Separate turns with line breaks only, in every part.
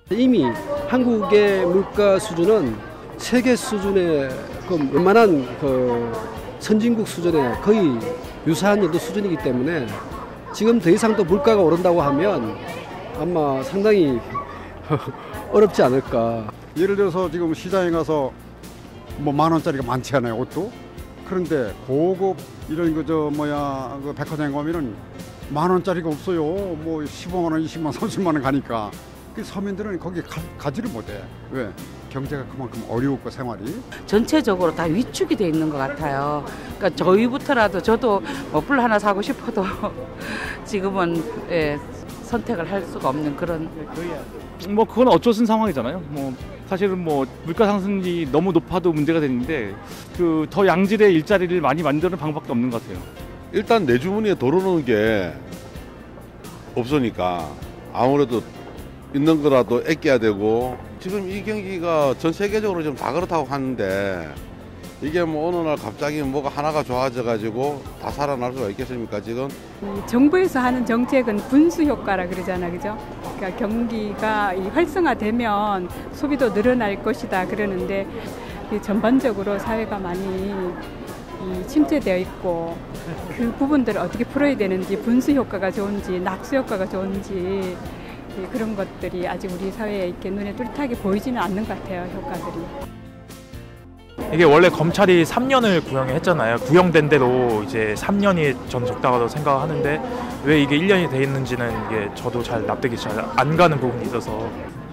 이미 한국의 물가 수준은 세계 수준의 웬만한 선진국 수준에 거의 유사한 정도 수준이기 때문에 지금 더 이상 또 물가가 오른다고 하면 아마 상당히 어렵지 않을까.
예를 들어서 지금 시장에 가서 뭐 10,000원짜리가 많지 않아요, 옷도. 그런데 고급 이런 그 백화점에 가면은 10,000원짜리가 없어요. 뭐 15만 원, 20만 원, 30만 원 가니까. 그 서민들은 거기 가지를 못해. 왜? 경제가 그만큼 어려웠고 생활이.
전체적으로 다 위축이 돼 있는 것 같아요. 그러니까 저희부터라도 저도 뭐 뿔 하나 사고 싶어도 지금은 선택을 할 수가 없는 그런.
뭐 그건 어쩔 수 없는 상황이잖아요. 뭐 사실은 뭐 물가 상승이 너무 높아도 문제가 되는데 그 더 양질의 일자리를 많이 만드는 방법밖에 없는 것 같아요.
일단 내 주머니에 들어오는 게 없으니까 아무래도 있는 거라도 아껴야 되고, 지금 이 경기가 전 세계적으로 지금 다 그렇다고 하는데 이게 뭐 어느 날 갑자기 뭐가 하나가 좋아져 가지고 다 살아날 수가 있겠습니까? 지금
정부에서 하는 정책은 분수 효과라 그러잖아, 그죠? 그러니까 경기가 활성화되면 소비도 늘어날 것이다 그러는데 전반적으로 사회가 많이 침체되어 있고 그 부분들을 어떻게 풀어야 되는지, 분수 효과가 좋은지 낙수 효과가 좋은지 그런 것들이 아직 우리 사회에 이렇게 눈에 뚜렷하게 보이지는 않는 것 같아요, 효과들이.
이게 원래 검찰이 3년을 구형했잖아요. 구형된 대로 이제 3년이 저는 적당하다고 생각하는데 왜 이게 1년이 돼 있는지는 이게 저도 잘 납득이 잘 안 가는 부분이 있어서.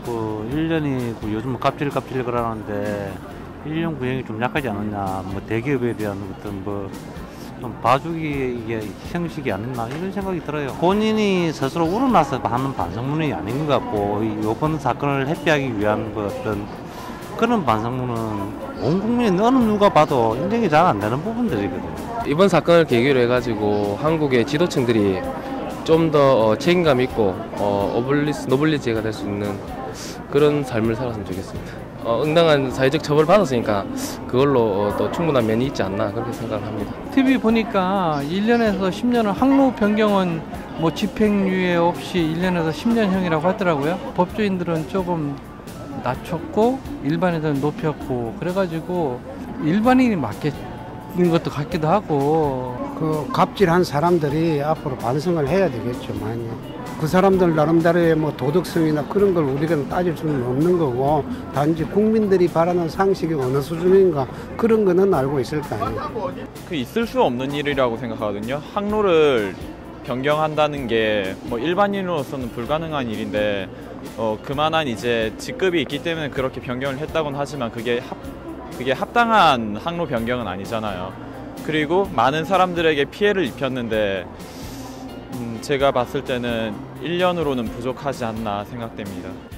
1년이 요즘 갑질 그러는데 1년 구형이 좀 약하지 않았냐. 뭐 대기업에 대한 어떤 좀 봐주기 이게 형식이 아니었나 이런 생각이 들어요. 본인이 스스로 우러나서 하는 반성문이 아닌 것 같고, 이번 사건을 회피하기 위한 어떤 그런 반성문은 온 국민이 어느 누가 봐도 인정이 잘 안 되는 부분들이거든요.
이번 사건을 계기로 해가지고 한국의 지도층들이 좀 더 책임감 있고 노블리지가 될 수 있는 그런 삶을 살았으면 좋겠습니다. 응당한 사회적 처벌을 받았으니까 그걸로 또 충분한 면이 있지 않나 그렇게 생각을 합니다.
TV 보니까 1년에서 10년은 항로 변경은 뭐 집행유예 없이 1년에서 10년형이라고 하더라고요. 법조인들은 조금 낮췄고 일반인들은 높였고, 그래가지고 일반인이 맞겠는 것도 같기도 하고.
그 갑질한 사람들이 앞으로 반성을 해야 되겠죠, 많이. 그 사람들 나름대로의 뭐 도덕성이나 그런 걸 우리가 따질 수는 없는 거고, 단지 국민들이 바라는 상식이 어느 수준인가 그런 거는 알고 있을 거 아니에요.
그 있을 수 없는 일이라고 생각하거든요. 항로를 변경한다는 게 뭐 일반인으로서는 불가능한 일인데 그만한 이제 직급이 있기 때문에 그렇게 변경을 했다고는 하지만 그게 합당한 항로 변경은 아니잖아요. 그리고 많은 사람들에게 피해를 입혔는데 제가 봤을 때는 1년으로는 부족하지 않나 생각됩니다.